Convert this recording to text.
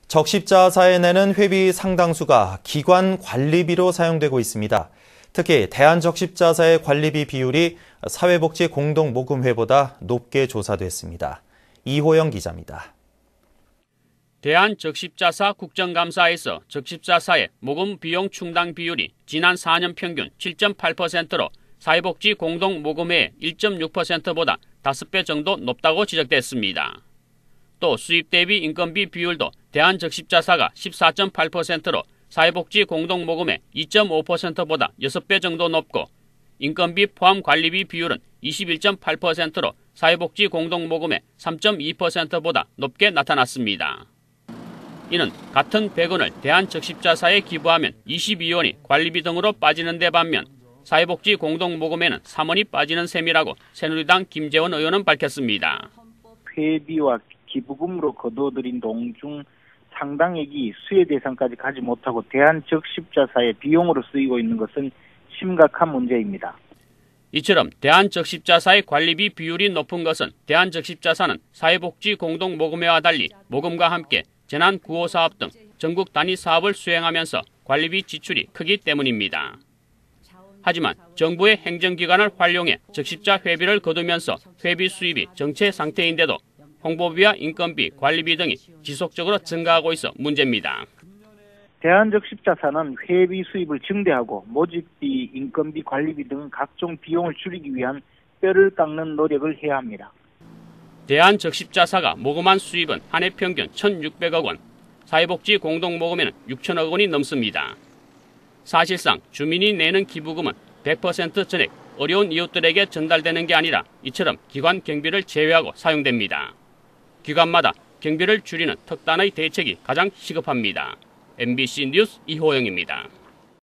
적십자사에 내는 회비 상당수가 기관 관리비로 사용되고 있습니다. 특히 대한적십자사의 관리비 비율이 사회복지공동모금회보다 높게 조사됐습니다. 이호영 기자입니다. 대한적십자사 국정감사에서 적십자사의 모금 비용 충당 비율이 지난 4년 평균 7.8%로 사회복지공동모금회의 1.6%보다 5배 정도 높다고 지적됐습니다. 또 수입 대비 인건비 비율도 대한적십자사가 14.8%로 사회복지공동모금회 2.5%보다 6배 정도 높고 인건비 포함 관리비 비율은 21.8%로 사회복지공동모금회 3.2%보다 높게 나타났습니다. 이는 같은 100원을 대한적십자사에 기부하면 22원이 관리비 등으로 빠지는 데 반면 사회복지공동모금회는 3원이 빠지는 셈이라고 새누리당 김재원 의원은 밝혔습니다. 회비와 기부금으로 거둬들인 돈 중 상당액이 수혜 대상까지 가지 못하고 대한적십자사의 비용으로 쓰이고 있는 것은 심각한 문제입니다. 이처럼 대한적십자사의 관리비 비율이 높은 것은 대한적십자사는 사회복지공동모금회와 달리 모금과 함께 재난 구호 사업 등 전국 단위 사업을 수행하면서 관리비 지출이 크기 때문입니다. 하지만 정부의 행정기관을 활용해 적십자 회비를 거두면서 회비 수입이 정체 상태인데도 홍보비와 인건비, 관리비 등이 지속적으로 증가하고 있어 문제입니다. 대한적십자사는 회비 수입을 증대하고 모집비, 인건비, 관리비 등 각종 비용을 줄이기 위한 뼈를 깎는 노력을 해야 합니다. 대한적십자사가 모금한 수입은 한 해 평균 1,600억 원, 사회복지공동모금회는 6천억 원이 넘습니다. 사실상 주민이 내는 기부금은 100% 전액 어려운 이웃들에게 전달되는 게 아니라 이처럼 기관 경비를 제외하고 사용됩니다. 기관마다 경비를 줄이는 특단의 대책이 가장 시급합니다. MBC 뉴스 이호영입니다.